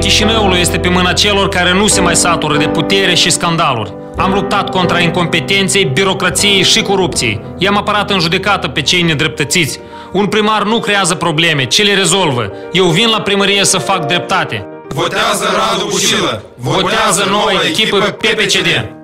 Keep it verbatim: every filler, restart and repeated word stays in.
Chișinăului este pe mâna celor care nu se mai satură de putere și scandaluri. Am luptat contra incompetenței, birocrației și corupției. I-am apărat în judecată pe cei nedreptățiți. Un primar nu creează probleme, ci le rezolvă. Eu vin la primărie să fac dreptate. Votează Radu Bușilă! Votează noua echipă P P C D!